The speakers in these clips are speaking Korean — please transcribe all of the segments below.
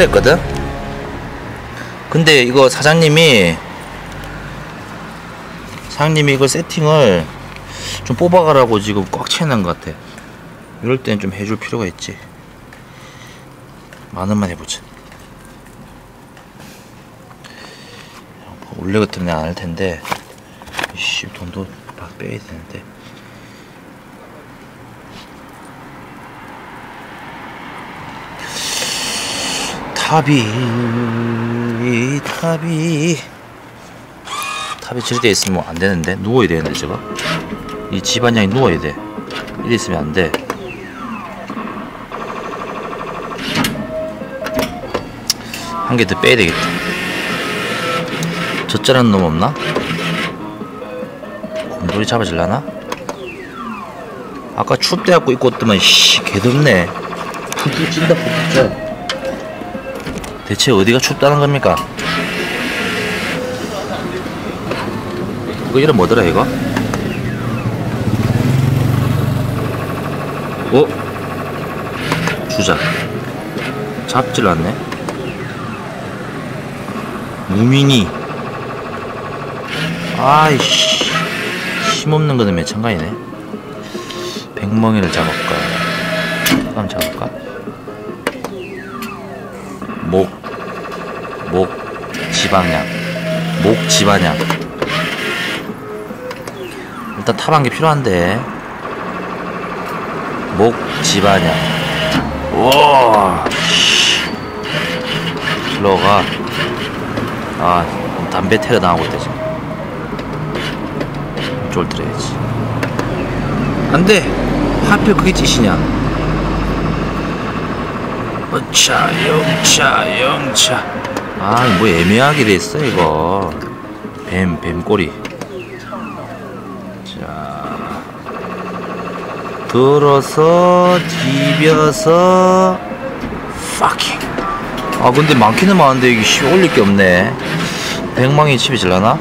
했거든. 근데 이거 사장님이 이거 세팅을 좀 뽑아가라고 지금 꽉 채워놓은 것 같아. 이럴 땐 좀 해줄 필요가 있지. 10,000원만 해보자. 원래 같으면 안 할 텐데, 이씨, 돈도 막 빼야 되는데. 탑이 저리 돼 있으면 안 되는데. 누워야 되는데, 저거. 이 집안양이 누워야 돼. 이래 있으면 안 돼. 한 개 더 빼야 되겠다. 젖잘한 놈 없나? 곰돌이 잡아질라나? 아까 춥대갖고 입고 왔더만, 씨, 개덥네. 푹푹 찐다, 푹푹 쪄. 대체 어디가 춥다는 겁니까? 이거 이름 뭐더라, 이거? 주자. 잡질 않네. 무민이. 아이씨, 힘없는 거는 매찬가이네. 백멍이를 잡을까? 한번 잡을까? 지방양. 일단 탑 한 개 필요한데. 지방양. 우와, 슬로가. 담배 테러 당하고 있다 지금. 이쪽을 들어야지. 안돼. 하필 그게 찌시냐. 영차. 뭐 애매하게 됐어 이거. 뱀꼬리. 자, 들어서 디벼서 파킹. 근데 많기는 많은데 이게 올릴 게 없네. 백망이 칩이 질라나?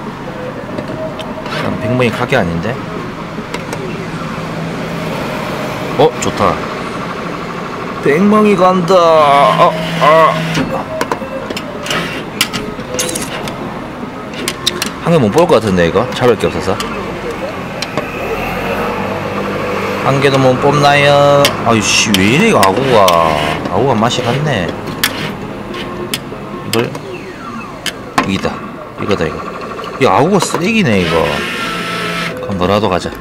백망이 가게 아닌데? 좋다. 백망이 간다. 한 개 못 볼 것 같은데 이거? 잡을 게 없어서. 한 개도 못 뽑나요? 아이씨, 왜 이래 이거. 아구가 맛이 갔네. 이걸 이거다 이거. 아구가 쓰레기네 이거. 그럼 뭐라도 가자.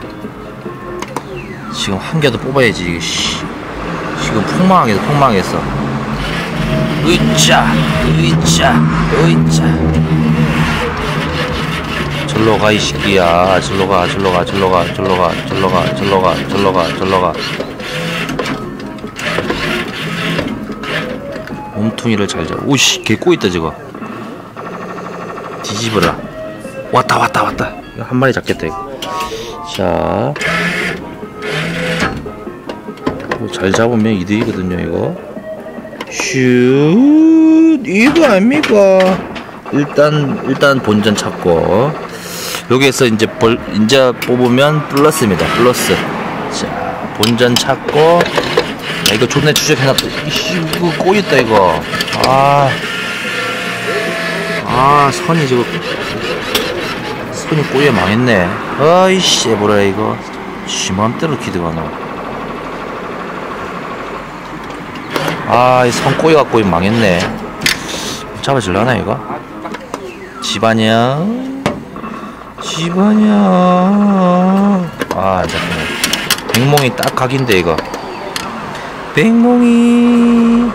지금 한 개도 뽑아야지. 이거 지금 폭망하겠어. 으짜. 절로 가 이 새끼야. 절로 가. 몸통이를 잘 잡아. 오씨, 개 꼬있다 저거. 뒤집어라. 왔다. 이거 한 마리 잡겠다 이거. 자, 잘 잡으면 이득이거든요 이거. 슛. 이거 아닙니까? 일단 본전 찾고, 여기에서 이제 뽑으면 플러스입니다. 플러스. 자, 본전 찾고. 이거 존나 추적해놨다. 이씨, 이거 꼬였다 이거. 선이 꼬여 망했네. 아이씨, 뭐라 이거. 맘대로 기드가 너. 이 선 꼬여갖고 망했네. 잡아질라나 이거? 집안양. 잠깐만. 백몽이 딱 각인데 이거. 백몽이.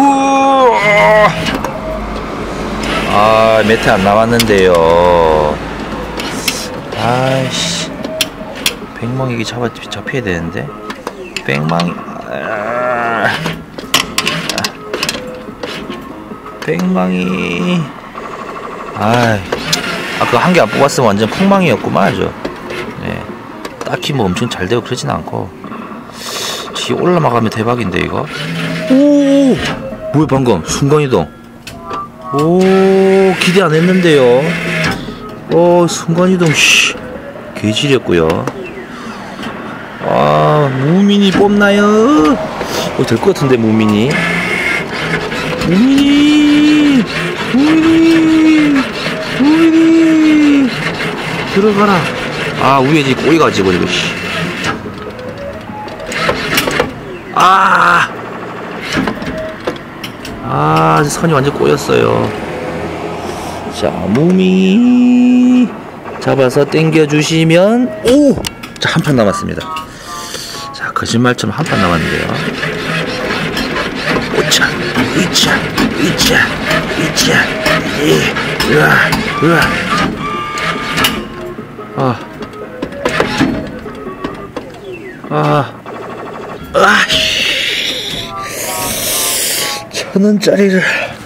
매트 안 남았는데요. 아이씨, 백몽이 잡혀야 되는데. 백망이. 그거 한 개 안 뽑았으면 완전 폭망이었구만 아주. 네, 딱히 뭐 엄청 잘 되고 그러진 않고. 지 올라가면 대박인데 이거. 뭐야 방금 순간이동. 기대 안 했는데요. 순간이동. 개지렸고요. 무민이 뽑나요? 될 것 같은데 무민이. 우이니 우이니 들어가라. 아 위에 이 꼬리 가지고 이거 씨. 선이 완전 꼬였어요. 자 무밍이 잡아서 당겨주시면 오! 자 한 판 남았습니다. 자 거짓말처럼 한 판 남았는데요. 오차 이차 이차 이차 이 으아 으아 천원짜리를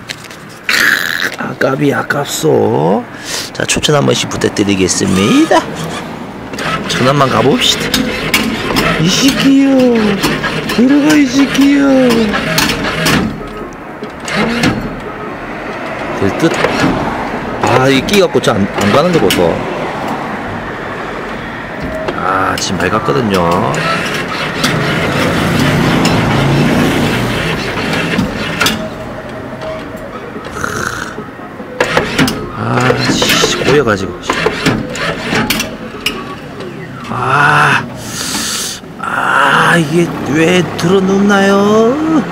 아깝이 아깝소. 자 추천 한 번씩 부탁드리겠습니다. 1000원만 가봅시다. 이 새끼요 들어가 이 새끼요. 될듯. 이 끼갖고 저 안 가는 거 보소. 지금 밝았거든요. 꼬여가지고. 이게 왜 들어눕나요?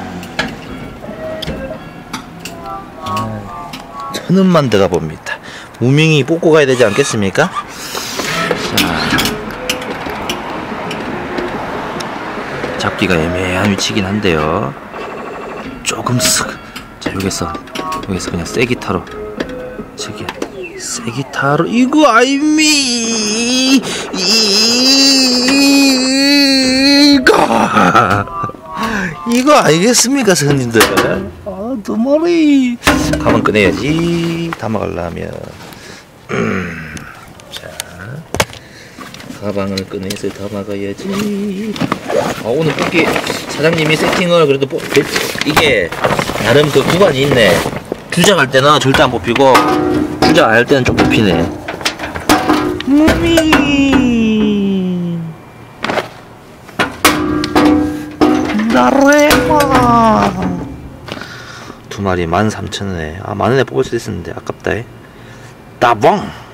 1000원만 들어가 봅니다. 무명이 뽑고 가야 되지 않겠습니까? 자, 잡기가 애매한 위치긴 한데요. 조금 자 여기서 그냥 세기타로 저기 세기타로 이거 아이미 이거 알겠습니까 선생님들? 두 마리 가방 꺼내야지 담아가려면. 자 가방을 꺼내서 담아가야지. 오늘 뽑기 사장님이 세팅을 그래도 이게 나름 그 구간이 있네. 주작할 때는 절대 안 뽑히고 주작 안 할 때는 좀 뽑히네. 나레마 두 마리 13,000원에 만원에 뽑을 수 있었는데 아깝다. 따봉.